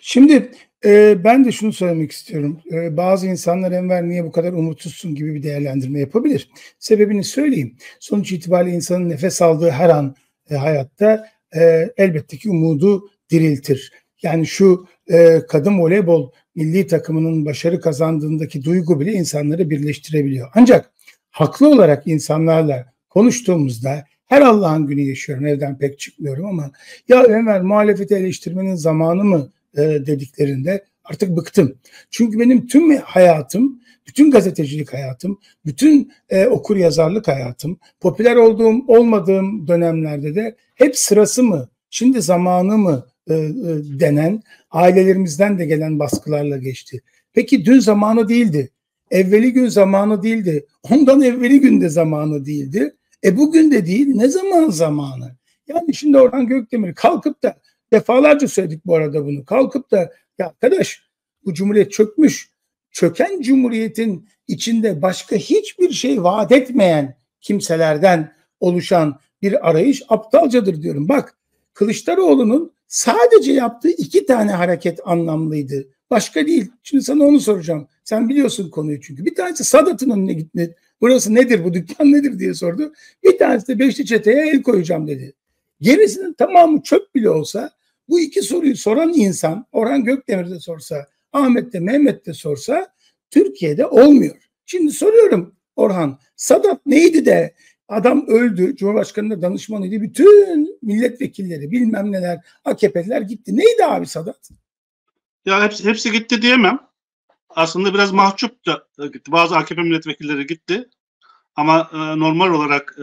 Şimdi ben de şunu söylemek istiyorum. Bazı insanlar Enver niye bu kadar umutsuzsun gibi bir değerlendirme yapabilir. Sebebini söyleyeyim. Sonuç itibariyle insanın nefes aldığı her an hayatta elbette ki umudu diriltir. Yani şu kadın voleybol milli takımının başarı kazandığındaki duygu bile insanları birleştirebiliyor. Ancak haklı olarak insanlarla konuştuğumuzda her Allah'ın günü yaşıyorum, evden pek çıkmıyorum ama ya Enver muhalefeti eleştirmenin zamanı mı dediklerinde artık bıktım. Çünkü benim tüm hayatım, bütün gazetecilik hayatım, bütün okur yazarlık hayatım, popüler olduğum olmadığım dönemlerde de hep sırası mı, şimdi zamanı mı denen ailelerimizden de gelen baskılarla geçti. Peki dün zamanı değildi. Evveli gün zamanı değildi. Ondan evveli günde zamanı değildi. Bugün de değil. Ne zaman zamanı? Yani şimdi Orhan Gökdemir kalkıp da defalarca söyledik bu arada bunu. Kalkıp da ya arkadaş bu cumhuriyet çökmüş. Çöken cumhuriyetin içinde başka hiçbir şey vaat etmeyen kimselerden oluşan bir arayış aptalcadır diyorum. Bak Kılıçdaroğlu'nun sadece yaptığı 2 tane hareket anlamlıydı. Başka değil. Şimdi sana onu soracağım. Sen biliyorsun konuyu çünkü. Bir tanesi Sadat'ın önüne gitti. Burası nedir, bu dükkan nedir diye sordu. Bir tanesi de Beşli Çete'ye el koyacağım dedi. Gerisinin tamamı çöp bile olsa bu 2 soruyu soran insan Orhan Gökdemir de sorsa, Ahmet de Mehmet de sorsa Türkiye'de olmuyor. Şimdi soruyorum Orhan, Sadat neydi de adam öldü, Cumhurbaşkanı'nda danışmanıydı, bütün milletvekilleri bilmem neler, AKP'liler gitti. Neydi abi Sadat? Ya hepsi gitti diyemem. Aslında biraz mahcup da gitti. Bazı AKP milletvekilleri gitti. Ama normal olarak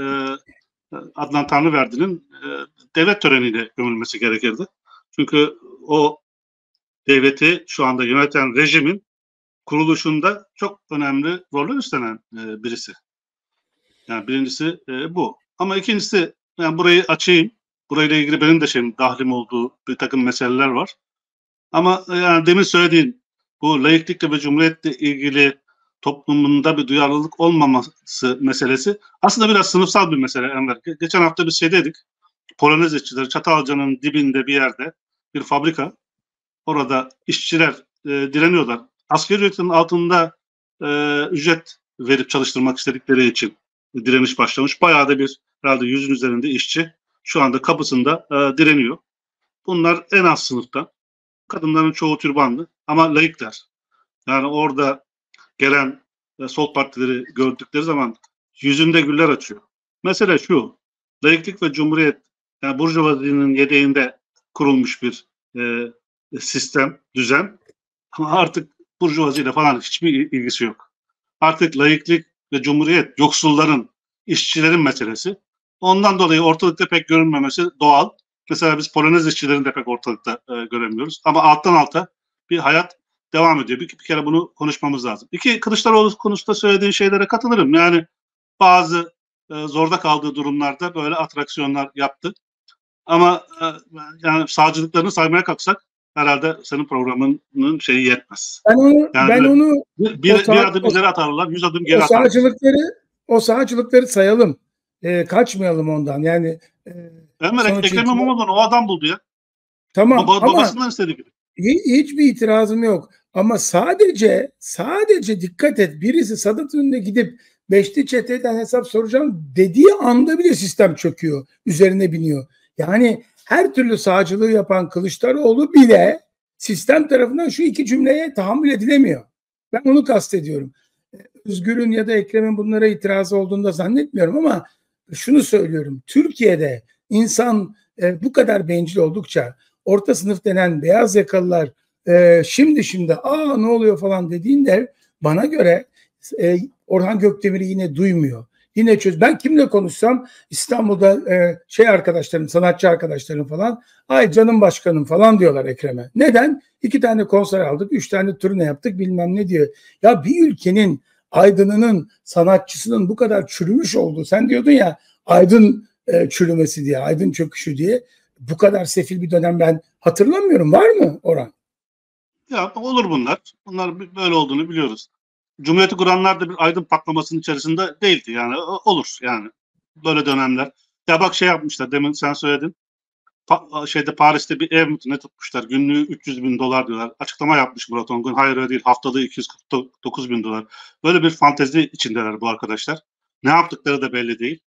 Adnan Tanrıverdi'nin devlet töreniyle gömülmesi gerekirdi. Çünkü o devleti şu anda yöneten rejimin kuruluşunda çok önemli roller üstlenen birisi. Yani birincisi bu. Ama ikincisi, yani burayı açayım. Burayla ilgili benim de dahlim olduğu bir takım meseleler var. Ama yani demin söylediğin bu laiklikle ve cumhuriyetle ilgili toplumunda bir duyarlılık olmaması meselesi aslında biraz sınıfsal bir mesele Enver. Geçen hafta biz dedik. Polonez işçileri Çatalca'nın dibinde bir yerde bir fabrika. Orada işçiler direniyorlar. Asgari ücretin altında ücret verip çalıştırmak istedikleri için direniş başlamış. Bayağı da herhalde 100'ün üzerinde işçi şu anda kapısında direniyor. Bunlar en az sınıfta. Kadınların çoğu türbanlı ama laikler. Yani orada gelen sol partileri gördükleri zaman yüzünde güller açıyor. Mesele şu, laiklik ve cumhuriyet, yani burjuvazinin yedeğinde kurulmuş bir sistem, düzen. Ama artık burjuvaziyle falan hiçbir ilgisi yok. Artık laiklik ve cumhuriyet yoksulların, işçilerin meselesi. Ondan dolayı ortalıkta pek görünmemesi doğal. Mesela biz Polonez işçilerini de pek ortalıkta göremiyoruz. Ama alttan alta bir hayat devam ediyor. Bir kere bunu konuşmamız lazım. Kılıçdaroğlu konusunda söylediğin şeylere katılırım. Yani bazı zorda kaldığı durumlarda böyle atraksiyonlar yaptı. Ama yani sağcılıklarını saymaya kalksak herhalde senin programının şeyi yetmez. Bir adım ileri atarlar, 100 adım geri atarlar. O sağcılıkları sayalım. Kaçmayalım ondan. Yani Ekrem İmamoğlu'nu o adam buldu ya. Tamam babasından istediği gibi. Hiçbir itirazım yok. Ama sadece dikkat et. Birisi Sadat önüne gidip Beşli Çete'den hesap soracağım dediği anda bile sistem çöküyor. Üzerine biniyor. Yani her türlü sağcılığı yapan Kılıçdaroğlu bile sistem tarafından şu 2 cümleye tahammül edilemiyor. Ben onu kastediyorum. Özgür'ün ya da Ekrem'in bunlara itirazı olduğunu da zannetmiyorum ama şunu söylüyorum. Türkiye'de insan bu kadar bencil oldukça orta sınıf denen beyaz yakalılar şimdi ne oluyor falan dediğinde bana göre Orhan Gökdemir'i yine duymuyor. Yine ben kimle konuşsam İstanbul'da arkadaşlarım, sanatçı arkadaşlarım falan, ay canım başkanım falan diyorlar Ekrem'e. Neden? 2 tane konser aldık, 3 tane turne yaptık bilmem ne diyor. Ya bir ülkenin aydınının, sanatçısının bu kadar çürümüş olduğu, sen diyordun ya aydın çürümesi diye, aydın çöküşü diye, bu kadar sefil bir dönem ben hatırlamıyorum. Var mı Orhan? Ya olur bunlar. Bunlar böyle olduğunu biliyoruz. Cumhuriyeti kuranlar da bir aydın patlamasının içerisinde değildi. Yani olur yani böyle dönemler. Ya bak yapmışlar, demin sen söyledin. Paris'te bir ev ne tutmuşlar. Günlüğü 300 bin dolar diyorlar. Açıklama yapmış Murat Ongun. Hayır öyle değil. Haftalığı 249 bin dolar. Böyle bir fantezi içindeler bu arkadaşlar. Ne yaptıkları da belli değil.